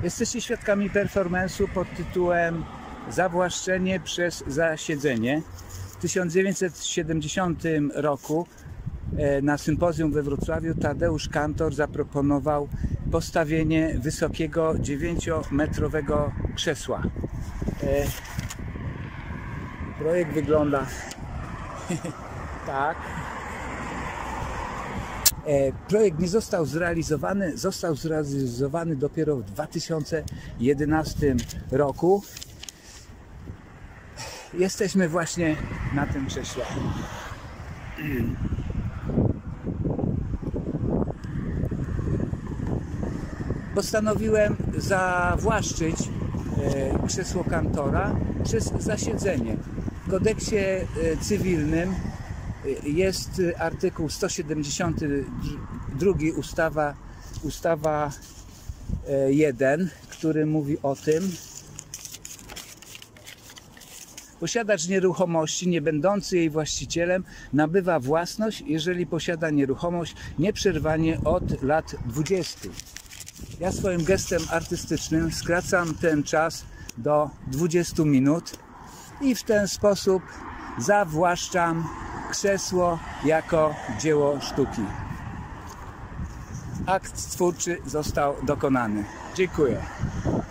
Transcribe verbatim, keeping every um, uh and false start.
Jesteście świadkami performance'u pod tytułem Zawłaszczenie przez zasiedzenie. W tysiąc dziewięćset siedemdziesiątym roku na sympozjum we Wrocławiu Tadeusz Kantor zaproponował postawienie wysokiego dziewięciometrowego krzesła. Projekt wygląda tak. Projekt nie został zrealizowany, został zrealizowany dopiero w dwa tysiące jedenastym roku. Jesteśmy właśnie na tym krześle. Postanowiłem zawłaszczyć krzesło Kantora przez zasiedzenie. W kodeksie cywilnym jest artykuł sto siedemdziesiąty drugi ustawa, ustawa jeden, który mówi o tym: posiadacz nieruchomości nie będący jej właścicielem nabywa własność, jeżeli posiada nieruchomość nieprzerwanie od lat dwudziestu. Ja swoim gestem artystycznym skracam ten czas do dwudziestu minut i w ten sposób zawłaszczam krzesło jako dzieło sztuki. Akt twórczy został dokonany. Dziękuję.